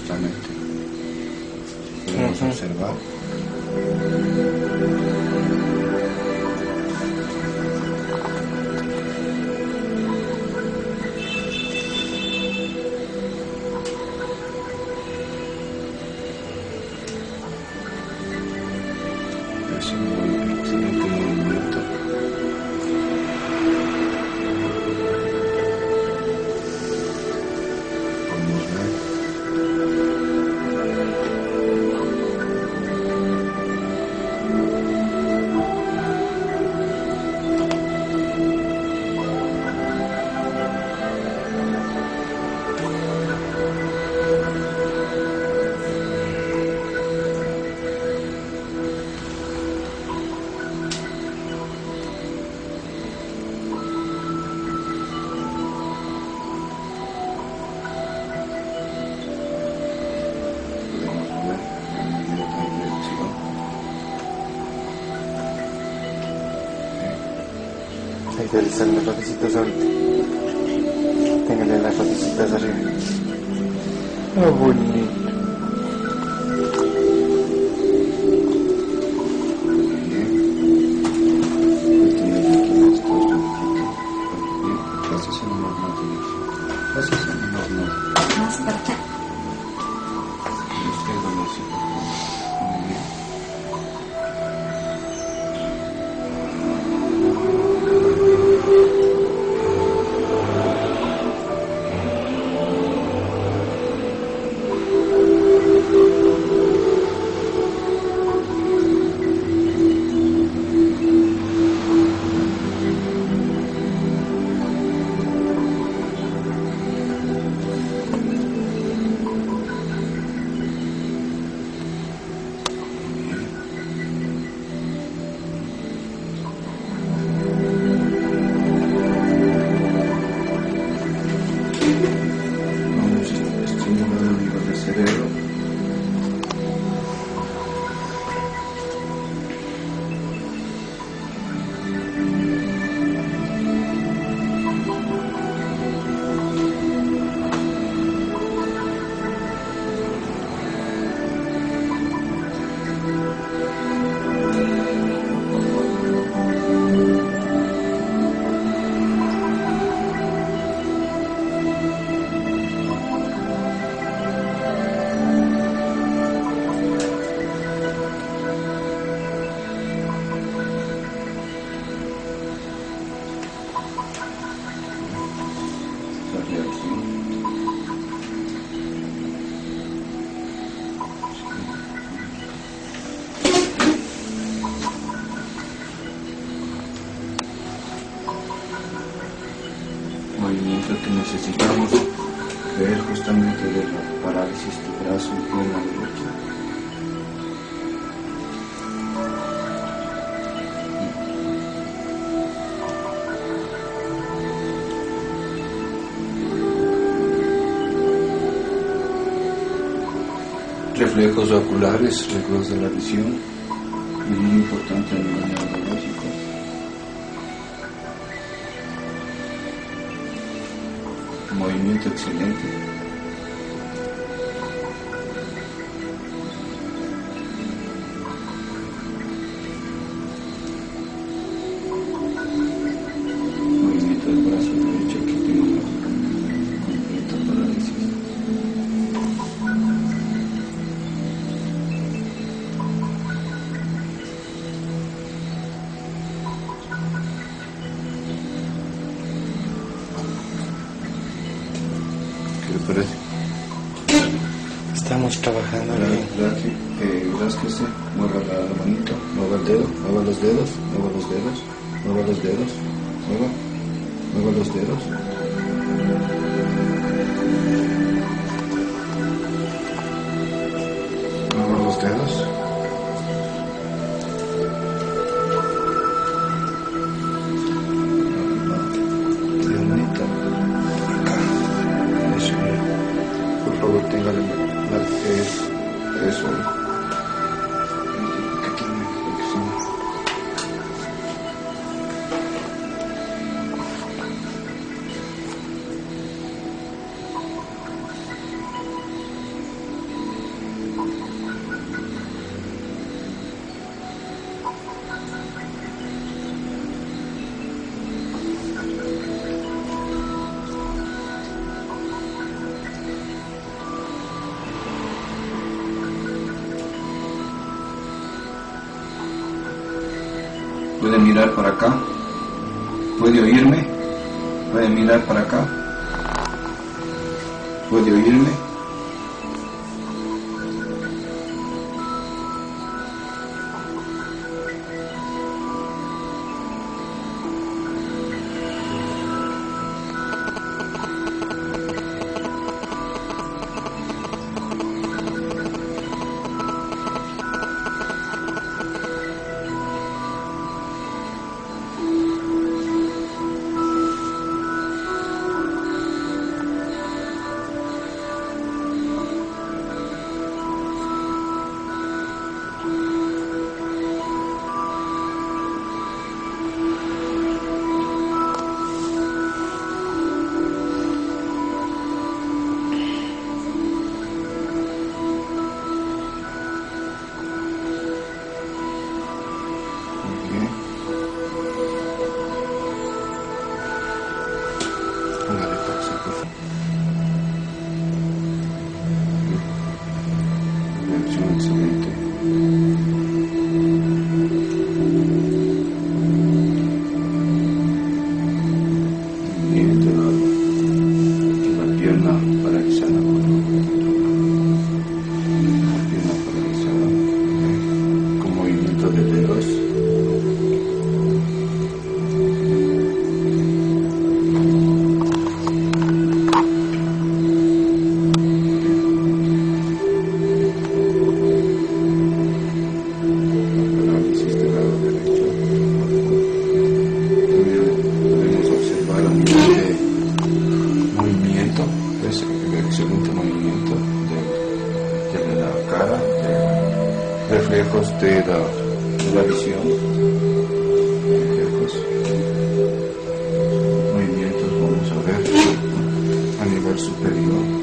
atentamente. Podemos observar. Es un muy excelente movimiento. Podemos ver. Ahí deslizan las rodillitas ahorita. Téngale las rodillitas arriba. Oh, bonito. Más perfecto. Vamos estimulando el nivel del cerebro. La reacción. Movimiento que necesitamos ver justamente de la parálisis de brazo y pierna derecha. Reflejos oculares, reflejos de la visión, muy importante a nivel neurológico. Movimiento excelente. Movimiento del brazo derecho, aquí tenemos completa parálisis. ¿Qué le parece? Estamos trabajando bien. Rásquese, mueva la manito, mueva el dedo, mueva los dedos, mueva los dedos, mueva los dedos, mueva los dedos. Mueva los dedos. Piernita. Acá. Eso. Por favor, tenga eso. Que tiene flexión. Puede mirar para acá. Puede oírme. Puede mirar para acá. Puede oírme. Excelente. Bien, te da una pierna paralizada. Una pierna paralizada. Con movimiento de dedos. Excelente movimiento de la cara, de reflejos de la visión, reflejos, movimientos, vamos a ver, a nivel superior.